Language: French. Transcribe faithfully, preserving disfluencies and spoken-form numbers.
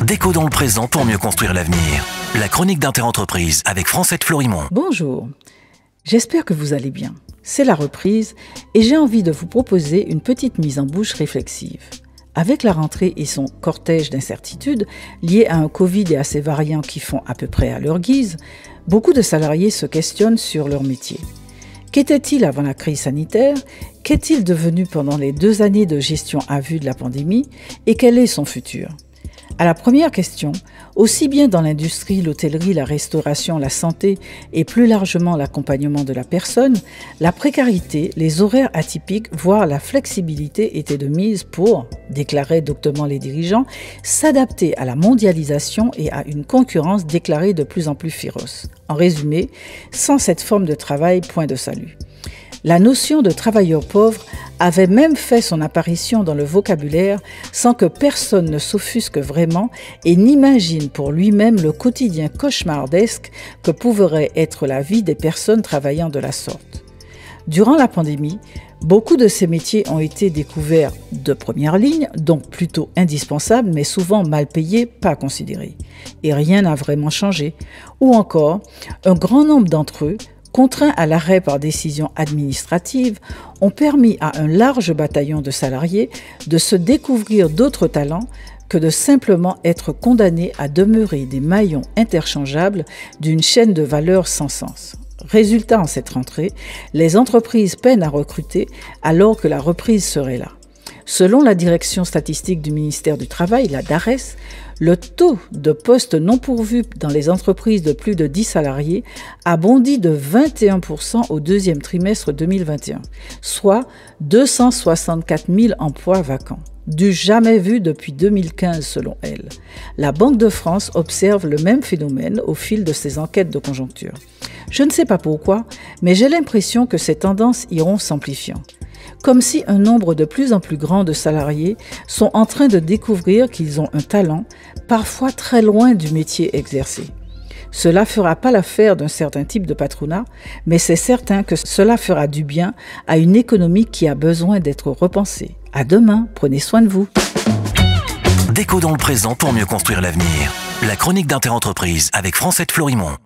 Déco dans le présent pour mieux construire l'avenir. La chronique d'Interentreprise avec Francette Florimond. Bonjour, j'espère que vous allez bien. C'est la reprise et j'ai envie de vous proposer une petite mise en bouche réflexive. Avec la rentrée et son cortège d'incertitudes liées à un Covid et à ses variants qui font à peu près à leur guise, beaucoup de salariés se questionnent sur leur métier. Qu'était-il avant la crise sanitaire? Qu'est-il devenu pendant les deux années de gestion à vue de la pandémie? Et quel est son futur? À la première question, aussi bien dans l'industrie, l'hôtellerie, la restauration, la santé et plus largement l'accompagnement de la personne, la précarité, les horaires atypiques, voire la flexibilité étaient de mise pour, déclaraient doctement les dirigeants, s'adapter à la mondialisation et à une concurrence déclarée de plus en plus féroce. En résumé, sans cette forme de travail, point de salut. La notion de travailleur pauvre avait même fait son apparition dans le vocabulaire sans que personne ne s'offusque vraiment et n'imagine pour lui-même le quotidien cauchemardesque que pourrait être la vie des personnes travaillant de la sorte. Durant la pandémie, beaucoup de ces métiers ont été découverts de première ligne, donc plutôt indispensables, mais souvent mal payés, pas considérés. Et rien n'a vraiment changé. Ou encore, un grand nombre d'entre eux, contraints à l'arrêt par décision administrative, ont permis à un large bataillon de salariés de se découvrir d'autres talents que de simplement être condamnés à demeurer des maillons interchangeables d'une chaîne de valeur sans sens. Résultat en cette rentrée, les entreprises peinent à recruter alors que la reprise serait là. Selon la direction statistique du ministère du Travail, la DARES, le taux de postes non pourvus dans les entreprises de plus de dix salariés a bondi de vingt et un pour cent au deuxième trimestre deux mille vingt et un, soit deux cent soixante-quatre mille emplois vacants, du jamais vu depuis deux mille quinze selon elle. La Banque de France observe le même phénomène au fil de ses enquêtes de conjoncture. Je ne sais pas pourquoi, mais j'ai l'impression que ces tendances iront s'amplifiant. Comme si un nombre de plus en plus grand de salariés sont en train de découvrir qu'ils ont un talent, parfois très loin du métier exercé. Cela ne fera pas l'affaire d'un certain type de patronat, mais c'est certain que cela fera du bien à une économie qui a besoin d'être repensée. À demain, prenez soin de vous. Déco dans le présent pour mieux construire l'avenir. La chronique d'Interentreprise avec Francette Florimond.